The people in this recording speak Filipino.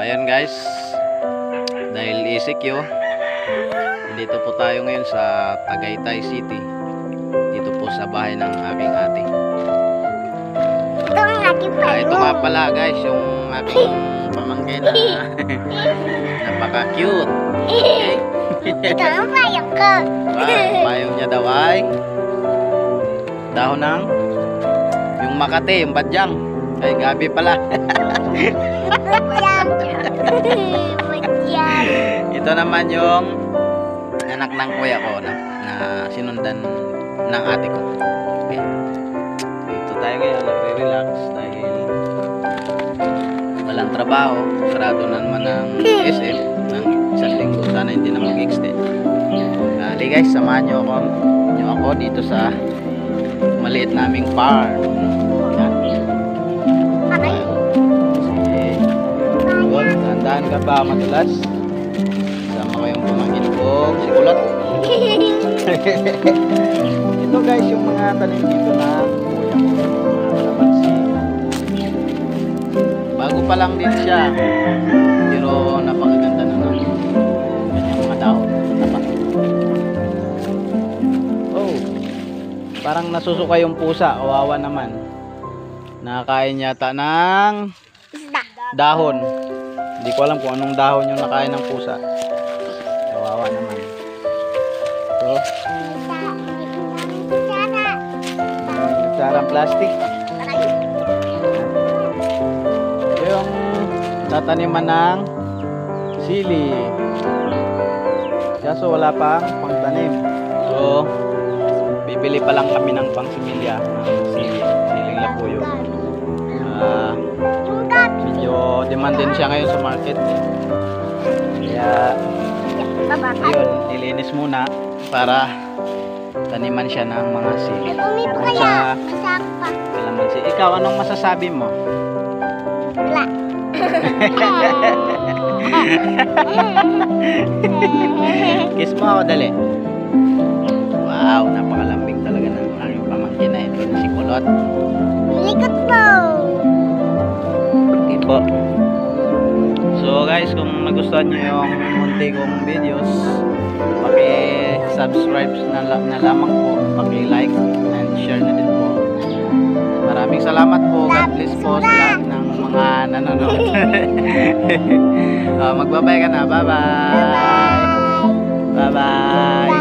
ayan guys, dahil ECQ, dito po tayo ngayon sa Tagaytay City. Dito po sa bahay ng aking ate. Ito ang aking payo. Ito nga pala guys, yung aking pamangkin na napaka-cute. Okay? Ito ang payo ko. Payong niya daw ay dahon ng yung Makati, yung badyang. Ay, gabi pala. Ito naman yung anak ng kuya ko na sinundan ng ate ko. Okay. Dito tayo ngayon, nagre-relax dahil walang trabaho. Sarado na naman ng SM ng isang linggo. Sana hindi na mag-extend. Dali guys, samahan nyo ako dito sa maliit naming farm. Yan. Tandaan ka ba madulas? Sama ko yung pamangkin ko, si Kulot. Ito guys, yung mga tanim dito na kuya ko, mga kalamansi. Bago pa lang din siya, pero napakaganda na ng kanyang mga dahon. Oh, parang nasusuka yung pusa, kawawa naman. Nakakain yata ng dahon. Hindi ko alam kung anong dahon yung nakain ng pusa. Kawawa naman. So, sarang plastic. Ito yung tataniman ng sili. Kaso wala pang pangtanim. So, bibili pa lang kami ng pangsimilya ng sili. Siling lapuyo. Medyo demand din siya ngayon sa market. Kaya yun, nilinis muna para taniman siya ng mga sili. Sa kalamansi. Ikaw, anong masasabi mo? Wala. Kiss mo ako dali. Wow, napakalambing talaga ng aking pamangkin na ito, si Kulot. Likot mo. Po. So guys, kung nagustuhan nyo yung munti kong videos, paki-subscribe na lamang po, paki-like and share na din po. Maraming salamat po. God bless po sa lahat ng mga nanonood. Magbabay ka na. Bye bye. Bye bye.